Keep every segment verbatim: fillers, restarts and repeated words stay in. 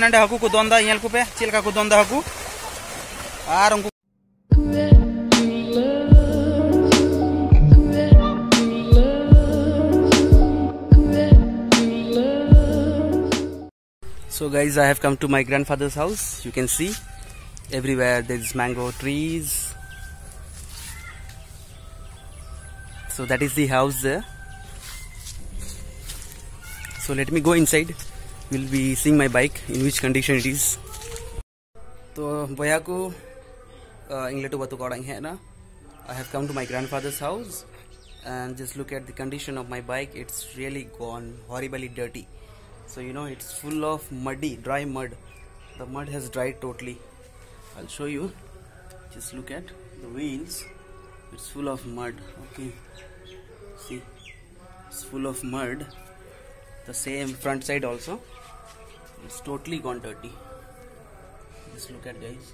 नंडे Haku को दोंदा L को पे चिल का को दोंदा हाकू आर उनको So guys, I have come to my grandfather's house. You can see everywhere there is mango trees. So that is the house there. So let me go inside. We'll be seeing my bike, in which condition it is. So boya ko English batu kodang hai na. I have come to my grandfather's house and just look at the condition of my bike. It's really gone horribly dirty. So you know it's full of muddy, dry mud. The mud has dried totally. I'll show you. Just look at the wheels. It's full of mud. Okay, see, it's full of mud. The same front side also. It's totally gone dirty. Just look at, guys.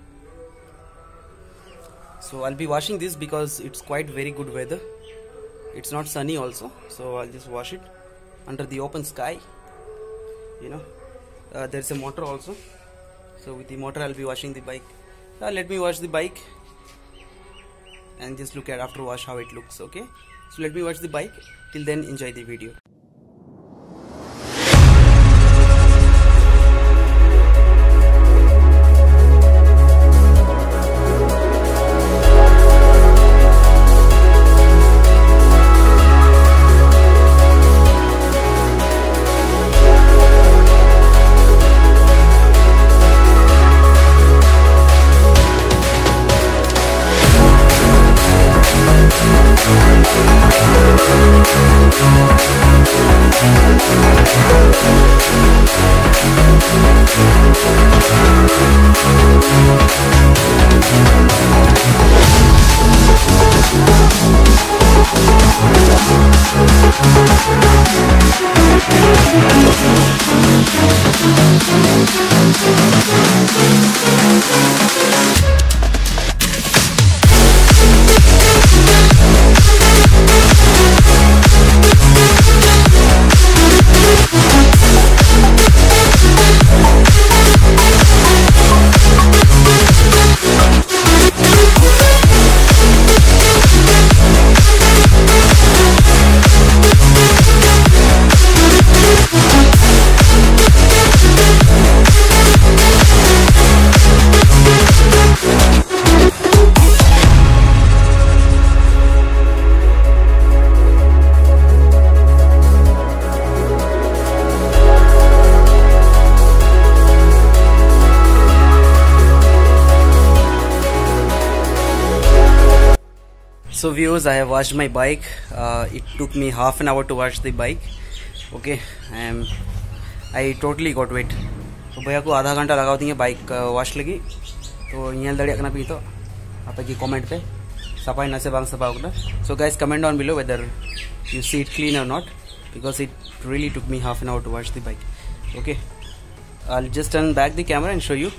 So I'll be washing this because it's quite very good weather. It's not sunny also, so I'll just wash it under the open sky. You know, uh, there's a motor also, so with the motor I'll be washing the bike. Uh, let me wash the bike and just look at after wash how it looks. Okay, so let me wash the bike. Till then, enjoy the video. So viewers, I have washed my bike. Uh, it took me half an hour to wash the bike. Okay, um, I totally got wet. तो भैया को आधा घंटा लगा दिए bike wash लगी. तो यहाँ दड़िया करना पी तो आप की कमेंट पे सफाई न से बांग सफा होगा. So guys, comment down below whether you see it clean or not, because it really took me half an hour to wash the bike. Okay, I'll just turn back the camera and show you.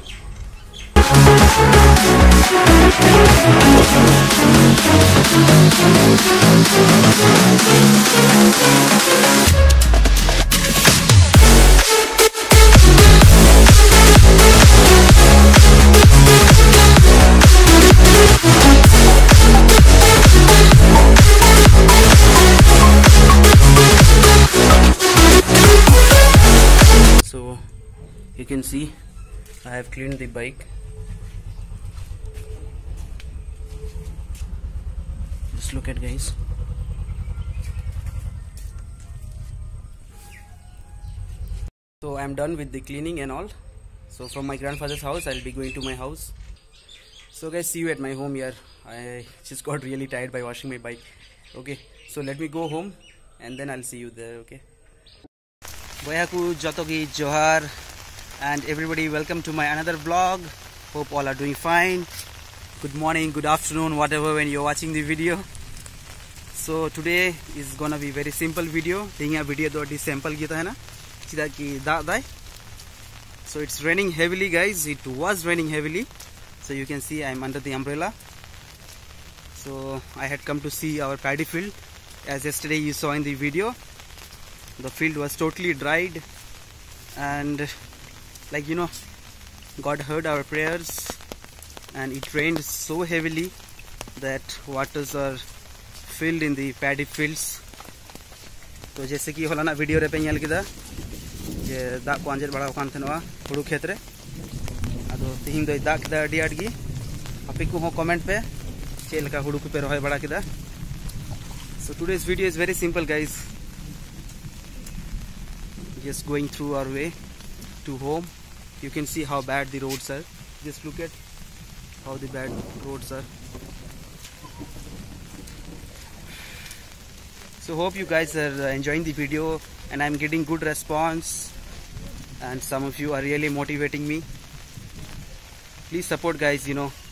So you can see I have cleaned the bike. Just look at, guys. So I'm done with the cleaning and all. So from my grandfather's house I'll be going to my house. So guys, see you at my home here. I just got really tired by washing my bike. Okay, so let me go home and then I'll see you there. Okay, Boyaku Jotogi Johar and everybody, welcome to my another vlog. Hope all are doing fine. Good morning, good afternoon, whatever when you're watching the video. So today is gonna be very simple video. Tinga video do sample kita hai na. Chida ki da dai. So it's raining heavily, guys. It was raining heavily. So you can see I'm under the umbrella. So I had come to see our paddy field. As yesterday you saw in the video, the field was totally dried and like you know, God heard our prayers, and it rained so heavily that waters are filled in the paddy fields. तो जैसे कि होलाना video रे पे nail किदा जे दाग को अंजेर बड़ा कान थनवा हुड़ू खेत रे आदो तिहिन दो दाग किदा अडी आडगी आपे को हो कमेंट पे चे लका हुड़ू को पे रहोय बड़ा किदा. So today's video is very simple, guys. Just going through our way to home. You can see how bad the roads are. Just look at how the bad roads are. So hope you guys are enjoying the video, and I'm getting good response, and some of you are really motivating me. Please support, guys. You know,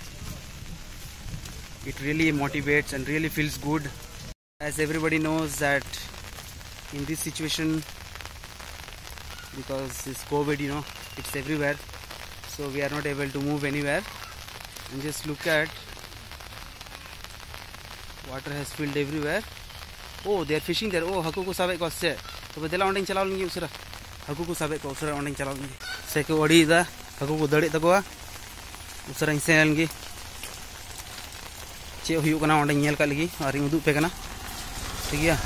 it really motivates and really feels good. As everybody knows that in this situation, because this COVID, you know, it's everywhere, so we are not able to move anywhere. And just look at, water has filled everywhere. Oh, they are fishing there. Oh, haku ko sabe ko se. To bedela onding chalao lingi usara. Haku ko sabe ko usara onding chalao lingi. Se ko odi da haku ko dadi takoa. Usara inse lingi. Che huyuk kana onding nyel ka lagi. Ari uduk pe kana. ठीक है.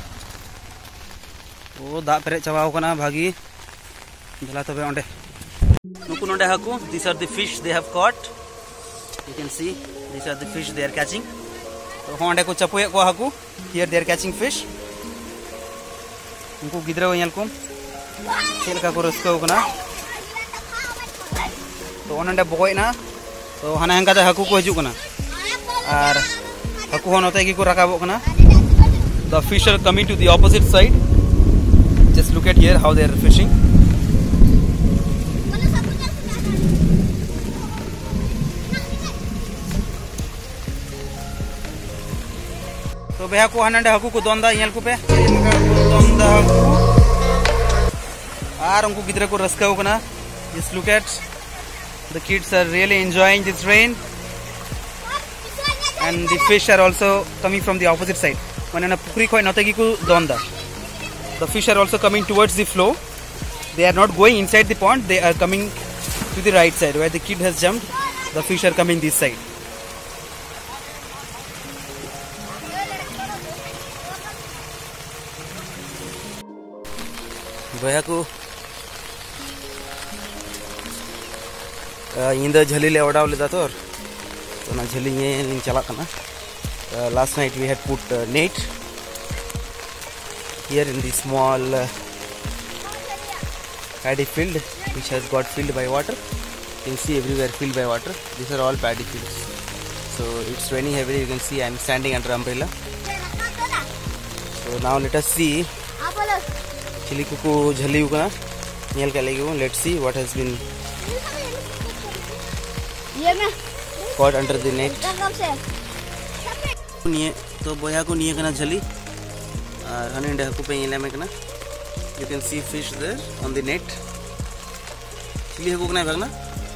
ओ दा पेरे चावाओ कना भागी जला तबे ओंडे नुकु नोंडे हाकू. These are the fish they have caught. You can see these are the fish they are catching. तो होंडे को चपुए को हाकू. Here they are catching fish. उनको गिदरे वयल को चेल का को रस्को कना. तो ओनंडे बगोय ना तो हाना हंगा दे हाकू को हिजु कना और हाकू होनोते की को राकाबो कना. The fish are coming to the opposite side. Just look at here how they are fishing. तो भैया को हनंडे हाकू को दोंदा येल को पे दोंदा हाकू आर उनको गिदरे को रस्का होना. Just look at the kids are really enjoying this rain, and the fish are also coming from the opposite side. Manana pukri khoi notagi ku donda. The fish are also coming towards the flow. They are not going inside the pond. They are coming to the right side where the kid has jumped. The fish are coming this side. भैया को इंदा झली ले ओडाव लेदा तो तो ना झली ये चला कना. Uh, last night we had put uh, net here in the small uh, paddy field which has got filled by water. You can see everywhere filled by water. These are all paddy fields. So it's raining heavily. You can see I'm standing under umbrella. So now let us see chili kuku jhali uka nyel ka legi. Let's see what has been caught under the net. तो बोया को निये कना झली और हने Haku पे येला में कना. You can see fish there on the net. चिली हाकू कना भागना.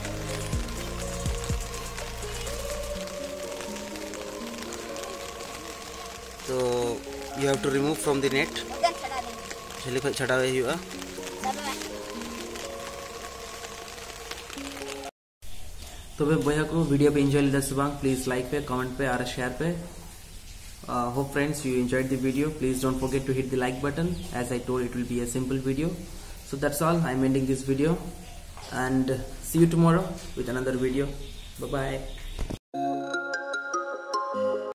तो you have to remove from the net. झली को छड़ावे हुआ. तो वे बोया को वीडियो पे एंजॉय लेदा सुबांग. प्लीज लाइक पे कमेंट पे और शेयर पे. Uh, hope friends you enjoyed the video. Please don't forget to hit the like button. As I told, it will be a simple video. So that's all. I'm ending this video and see you tomorrow with another video. Bye bye.